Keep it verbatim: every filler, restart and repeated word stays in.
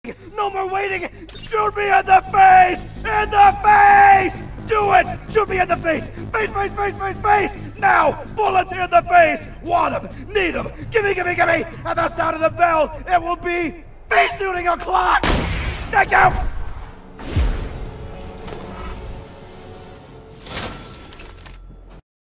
waiting! No more waiting! Shoot me in the face! In the face! Do it! Shoot me in the face! Face, face, face, face, face! Now! Bullets in the face! Want him! Need him! Gimme, gimme, gimme! At the sound of the bell, it will be face shooting o'clock! Thank you!